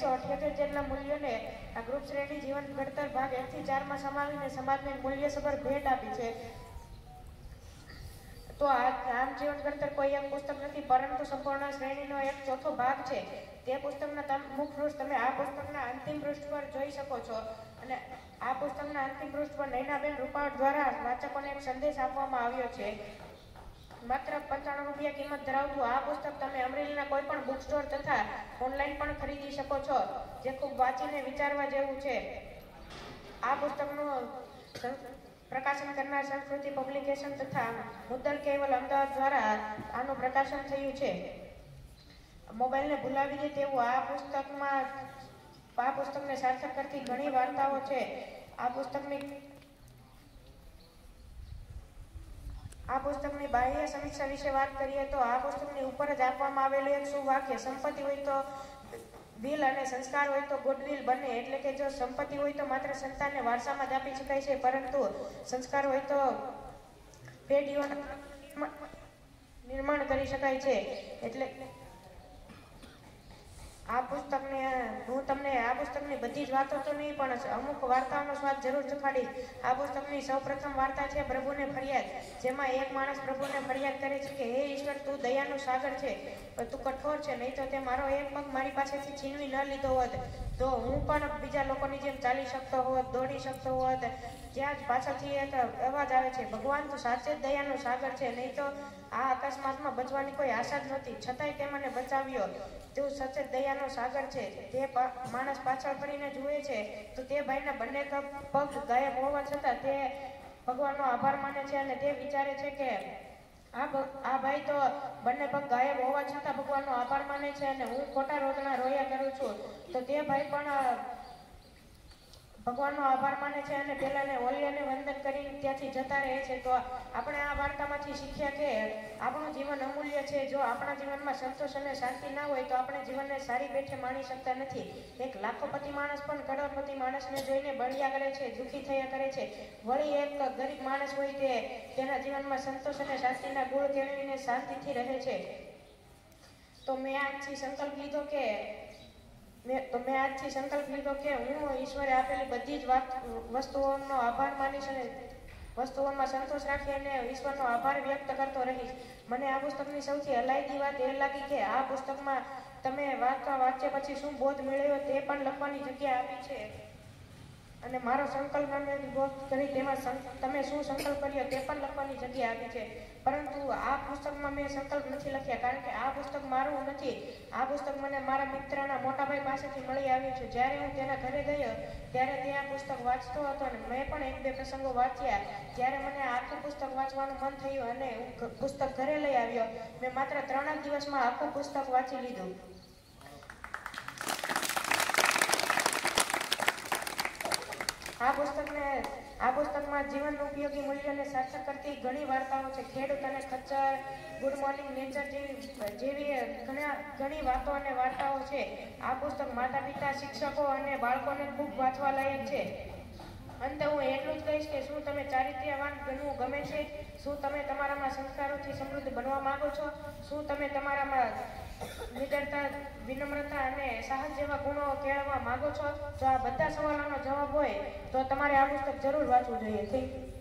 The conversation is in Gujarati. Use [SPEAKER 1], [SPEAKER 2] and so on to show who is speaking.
[SPEAKER 1] 178 જેટલા મૂલ્યોને આ ગ્રુપ શ્રેણી જીવન ઘડતર ભાગ 1 થી 4 માં સમાવીને સમાજને મૂલ્યસભર ભેટ આપી છે। તો આમ જીવન ઘડતર કોઈ એક પુસ્તક નથી, પરંતુ સંપૂર્ણ શ્રેણીનો એક ચોથો ભાગ છે। તે પુસ્તકના મુખપૃષ્ઠ તમે આ પુસ્તકના અંતિમ પૃષ્ઠ પર જોઈ શકો છો। અને આ પુસ્તકના અંતિમ પૃષ્ઠ પર નૈનાબેન રૂપાવટ દ્વારા વાચકોને એક સંદેશ આપવામાં આવ્યો છે। માત્ર 95 રૂપિયા કિંમત ધરાવતું આ પુસ્તક તમે અમરેલીના કોઈ પણ બુક સ્ટોર તથા ઓનલાઈન પણ ખરીદી શકો છો, જે ખૂબ વાંચીને વિચારવા જેવું છે। આ પુસ્તકનું પ્રકાશન કરનાર સંસ્કૃતિ પબ્લિકેશન તથા મુદ્દલ કેવલ અમદાવાદ દ્વારા આનું પ્રકાશન થયું છે। મોબાઈલને ભૂલાવી દે તેવું આ પુસ્તકને સાર્થક કરતી ઘણી વાર્તાઓ છે। આ પુસ્તકની બાહ્ય સમીક્ષા વિશે વાત કરીએ તો આ પુસ્તકની ઉપર જ આપવામાં આવેલું એક સુવાક્ય, સંપત્તિ હોય તો વિલ અને સંસ્કાર હોય તો ગુડવિલ બને। એટલે કે જો સંપત્તિ હોય તો માત્ર સંતાનને વારસામાં જ આપી શકાય છે, પરંતુ સંસ્કાર હોય તો પેઢીઓના નિર્માણ કરી શકાય છે। એટલે હું તમને આ પુસ્તકની બધી જ વાતો તો નહીં, પણ અમુક વાર્તાઓનો સ્વાદ જરૂર ચખાડીશ। આ પુસ્તકની સૌપ્રથમ વાર્તા છે પ્રભુને ફરિયાદ, જેમાં એક માણસ પ્રભુને ફરિયાદ કરે છે કે હે ઈશ્વર, તું દયાનું સાગર છે, પણ તું કઠોર છે, નહીં તો તે મારો એક પગ મારી પાસેથી છીનવી ન લીધો હોત તો હું પણ બીજા લોકોની જેમ ચાલી શકતો હોત, દોડી શકતો હોત। ત્યાં જ પાછળથી એક અવાજ આવે છે, ભગવાન તું સાચે જ દયાનું સાગર છે, નહીં તો આ અકસ્માતમાં બચવાની કોઈ આશા જ નહોતી, છતાંય તે મને બચાવ્યો, તું સચે દયાનો સાગર છે। તે માણસ પાછળ ફરીને જુએ છે તો તે ભાઈના બંને પગ ગાયબ હોવા છતાં તે ભગવાનનો આભાર માને છે અને તે વિચારે છે કે આ ભાઈ તો બંને પગ ગાયબ હોવા છતાં ભગવાનનો આભાર માને છે અને હું ખોટા રોદણા રોયા કરું છું। તો તે ભાઈ પણ ભગવાનનો આભાર માને છે અને પેલાને ઓલિયાને વંદન કરીને ત્યાંથી જતા રહે છે। તો આપણે આ વાર્તામાંથી શીખ્યા કે આપણું જીવન અમૂલ્ય છે। જો આપણા જીવનમાં સંતોષ અને શાંતિ ના હોય તો આપણે જીવનને સારી બેઠે માણી શકતા નથી। એક લાખોપતિ માણસ પણ કરોડપતિ માણસને જોઈને બળ્યા કરે છે, દુઃખી થયા કરે છે, વળી એક ગરીબ માણસ હોય તે તેના જીવનમાં સંતોષ અને શાંતિના ગુણ કેળવીને શાંતિથી રહે છે। તો મેં આજથી સંકલ્પ લીધો કે હું ઈશ્વરે આપેલી બધી જ વસ્તુઓનો આભાર માનીશ અને વસ્તુઓમાં સંતોષ રાખી અને ઈશ્વરનો આભાર વ્યક્ત કરતો રહીશ। મને આ પુસ્તકની સૌથી અલાયદી વાત એ લાગી કે આ પુસ્તકમાં તમે વાંચ્યા પછી શું બોધ મેળવ્યો તે પણ લખવાની જગ્યા આપી છે અને મારો સંકલ્પ અને બોધ કરી તેમાં તમે શું સંકલ્પ કર્યો તે પણ લખવાની જગ્યા આપી છે। પરંતુ આ પુસ્તકમાં મેં સંકલ્પ નથી લખ્યા, કારણ કે આ પુસ્તક મારું નથી। આ પુસ્તક મને મારા મિત્રના મોટાભાઈ પાસેથી મળી આવ્યું છે। જ્યારે હું તેના ઘરે ગયો ત્યારે તે આ પુસ્તક વાંચતો હતો અને મેં પણ 1-2 પ્રસંગો વાંચ્યા। ત્યારે મને આખું પુસ્તક વાંચવાનું મન થયું અને હું પુસ્તક ઘરે લઈ આવ્યો। મેં માત્ર 3 જ દિવસમાં આખું પુસ્તક વાંચી લીધું। આ પુસ્તકમાં જીવન ઉપયોગી મૂલ્યોને સાર્થક કરતી ઘણી વાર્તાઓ છે। ખેડૂત અને ખચ્ચર, ગુડ મોર્નિંગ નેચર જેવી ઘણી વાતો અને વાર્તાઓ છે। આ પુસ્તક માતા પિતા, શિક્ષકો અને બાળકોને ખૂબ વાંચવા લાયક છે। અંતે હું એટલું જ કહીશ કે શું તમે ચારિત્ર્યવાન બનવું ગમે છે? શું તમે તમારામાં સંસ્કારોથી સમૃદ્ધ બનવા માંગો છો? શું તમે તમારામાં નિડરતા, વિનમ્રતા અને સાહસ જેવા ગુણો કેળવવા માંગો છો? જો આ બધા સવાલોનો જવાબ હોય તો તમારે આ પુસ્તક જરૂર વાંચવું જોઈએ। Thank you.